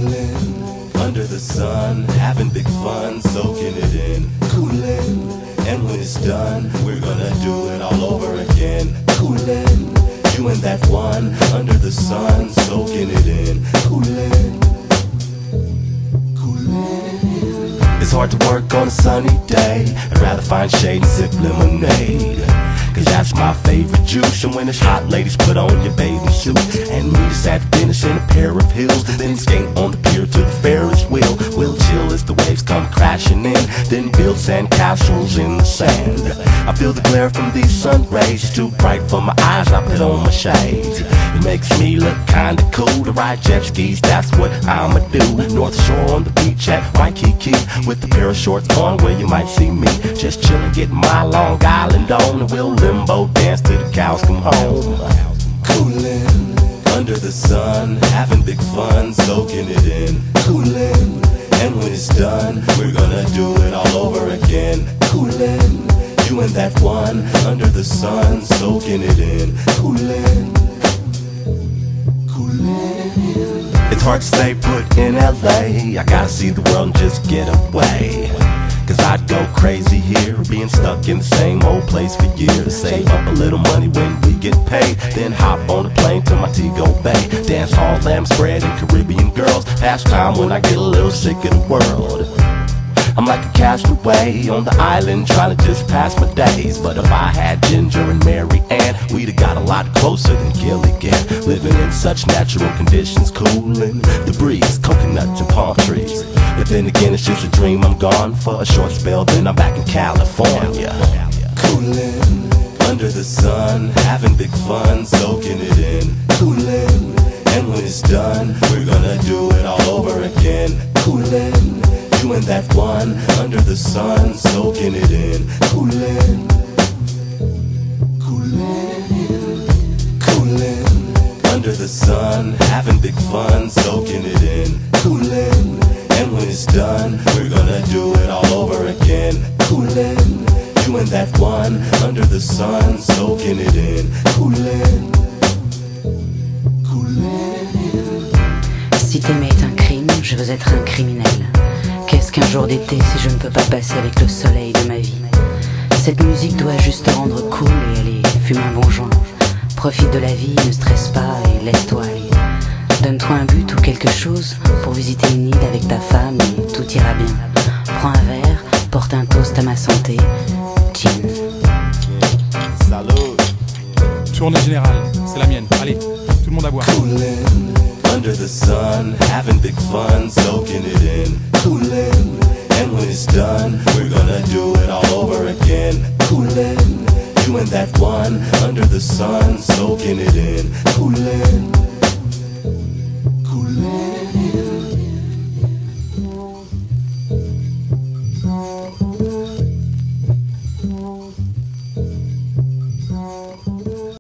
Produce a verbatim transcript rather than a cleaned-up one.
Coolin', under the sun, having big fun, soaking it in. Coolin', and when it's done, we're gonna do it all over again. Coolin', you and that one, under the sun, soaking it in. Coolin', coolin'. It's hard to work on a sunny day. I'd rather find shade and sip lemonade, cause that's my favorite juice. And when it's hot, ladies, put on your bathing suit and meet us at the finish in a pair of heels, then skate on the pier to the Ferris wheel. We'll chill as the waves come crashing in, then build sand castles in the sand. I feel the glare from these sun rays, too bright for my eyes, I put on my shades. It makes me look kinda cool to ride jet skis, that's what I'ma do. North Shore on the beach at Waikiki, with a pair of shorts on where you might see me just chillin', getting my Long Island on, and we'll limbo dance till the cows come home. Coolin', under the sun, having big fun, soaking it in. Coolin', and when it's done, we're gonna do it all over again. Coolin', you and that one, under the sun, soaking it in. Coolin', coolin'. It's hard to stay put in L A, I gotta see the world and just get away, cause I'd go crazy here, being stuck in the same old place for years. Save up a little money when we get paid, then hop on a plane to Montego Bay. Dance hall, lamb spread, and Caribbean girls. Pastime when I get a little sick of the world. I'm like a castaway on the island, trying to just pass my days. But if I had Ginger and Mary Ann, we'd have got a lot closer than Gilligan. Living in such natural conditions, cooling the breeze, coconuts and palm trees. But then again, it's just a dream. I'm gone for a short spell, then I'm back in California. Coolin', under the sun, having big fun, soaking it in. Coolin', and when it's done, we're gonna do it all over again. Coolin', you and that one, under the sun, soaking it in. Coolin', coolin', coolin', under the sun, having big fun, soaking it in. Coolin', and when it's done, we're gonna do it all over again. Coolin', you and that one, under the sun, soaking it in. Coolin', coolin'. Si t'aimer est un crime, je veux être un criminel. Qu'est-ce qu'un jour d'été si je ne peux pas passer avec le soleil de ma vie? Cette musique doit juste te rendre cool et aller fumer un bon joint. Profite de la vie, ne stresse pas et laisse-toi aller. Donne-toi un but ou quelque chose pour visiter une île avec ta femme et tout ira bien. Prends un verre, porte un toast à ma santé. Gin. Salut. Tournée générale, c'est la mienne. Allez, tout le monde à boire. Coolin', under the sun, having big fun, soaking it in. Coolin', and when it's done, we're gonna do it all over again. Coolin', you and that one, under the sun, soaking it in. Coolin'.